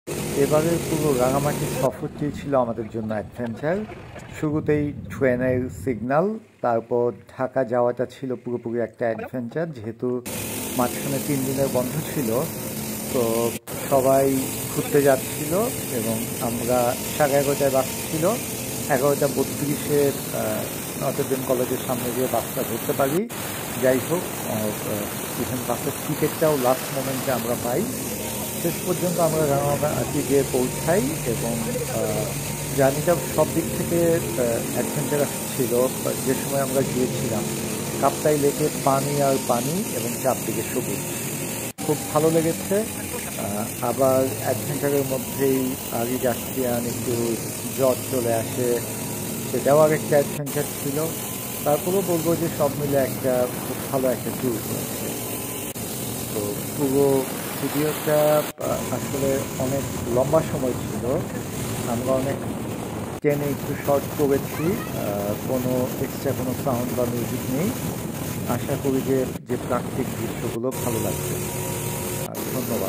এবারের পুরো রাঙামাটি সফরটি ছিল আমাদের জন্য অ্যাডভেঞ্চার। শুরুতেই ট্রেনের সিগন্যাল, তারপর ঢাকা যাওয়াটা ছিল পুরোপুরি একটা অ্যাডভেঞ্চার, যেহেতু মাঝখানে 3 দিনের বন্ধ ছিল। তো সবাই ঘুরতে যাচ্ছিল এবং আমরা 11:30টায় বাস ছিল, 11:32-এ নটরডেম কলেজের সামনে গিয়ে বাসটা ধরতে পারি। যাই হোক, ইভেন বাসের টিকিটটাও লাস্ট মোমেন্টে আমরা পাই। শেষ পর্যন্ত আমরা রাঙামাটি গিয়ে পৌঁছাই এবং জার্নিটা সব দিক থেকে অ্যাডভেঞ্চারাস ছিল। যে সময় আমরা গিয়েছিলাম কাপ্তাই লেকে পানি আর পানি এবং চারদিকে সবুজ, খুব ভালো লেগেছে। আবার অ্যাডভেঞ্চারের মধ্যেই আগে জাস্টিয়ান একটু জ্বর চলে আসে, সেটাও আর একটা অ্যাডভেঞ্চার ছিল। তারপরেও বলবো যে সব মিলে একটা খুব ভালো একটা ট্যুর হয়েছে। তো পুরো ভিডিওটা আসলে অনেক লম্বা সময় ছিল, আমরা অনেক টেনে একটু শর্ট করেছি, কোনো এক্সট্রা কোনো সাউন্ড বা মিউজিক নেই। আশা করি যে প্রাকৃতিক দৃশ্যগুলো ভালো লাগবে। ধন্যবাদ।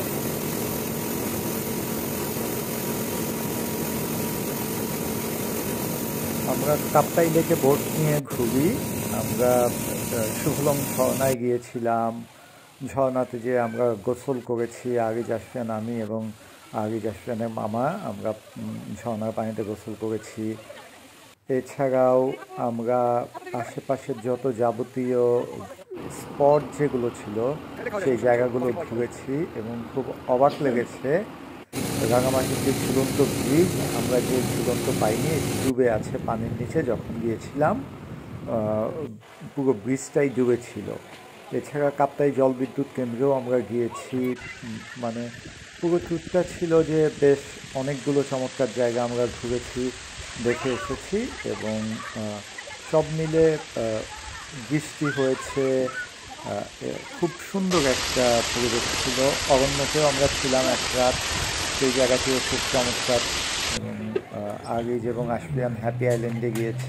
আমরা কাপ্তাই লেকে বোট নিয়ে ঘুরি। আমরা শুভলং ঝর্ণায় গিয়েছিলাম, ঝর্ণাতে যে আমরা গোসল করেছি, আগে জাসফিয়ান আমি এবং আগে জাসফিয়ানের মামা, আমরা ঝর্ণার পানিতে গোসল করেছি। এছাড়াও আমরা আশেপাশের যত যাবতীয় স্পট যেগুলো ছিল সেই জায়গাগুলো ঘুরেছি এবং খুব অবাক লেগেছে। রাঙামাটির যে ঝুলন্ত ব্রিজ, আমরা যে ঝুলন্ত পাইনি, ডুবে আছে পানির নিচে, যখন গিয়েছিলাম পুরো ব্রিজটাই ডুবে ছিল। এছাড়া কাপ্তাই জলবিদ্যুৎ কেন্দ্রেও আমরা গিয়েছি। মানে পুরো ট্যুরটা ছিল যে বেশ অনেকগুলো চমৎকার জায়গা আমরা ঘুরেছি, দেখে এসেছি এবং সব মিলে বৃষ্টি হয়েছে, খুব সুন্দর একটা পরিবেশ ছিল। অরণ্যতেও আমরা ছিলাম এক রাত, সেই জায়গাটিও খুব চমৎকার। এবং আরিজ এবং আশফিয়ান হ্যাপি আইল্যান্ডে গিয়েছে।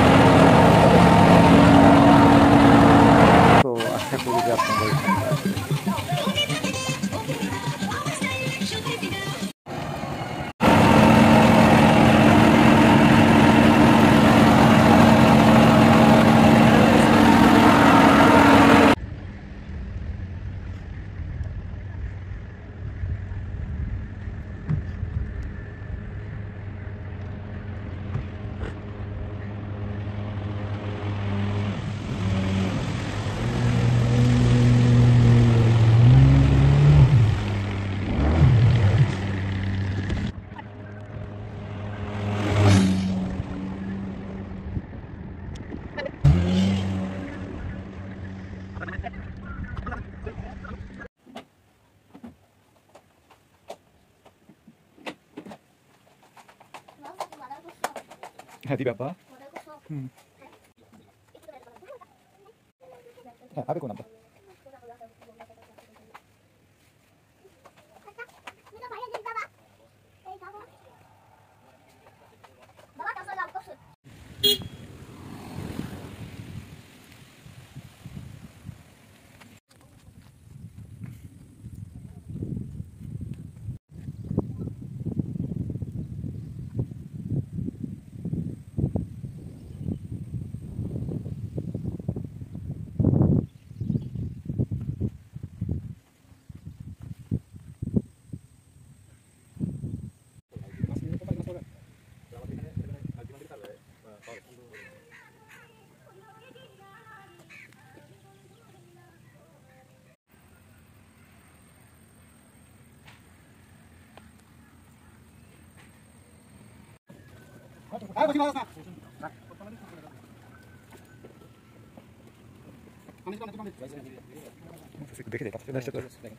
তো আশা করি যে আপনাদের ভালো লাগবে। হ্যাঁ, দিবা বা হ্যাঁ, আগে কোন নামটা দেখে দেখেন।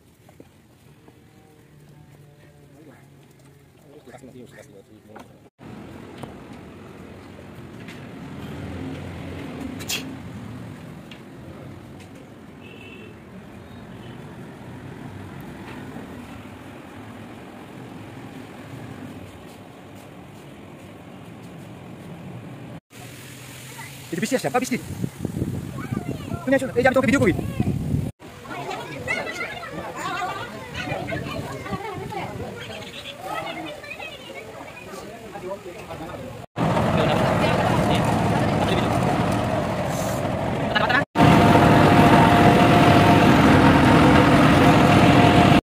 এই বৃষ্টি আসছে, বৃষ্টি তুমি আসো, এই যে আমি তোকে ভিডিও করি। Udah.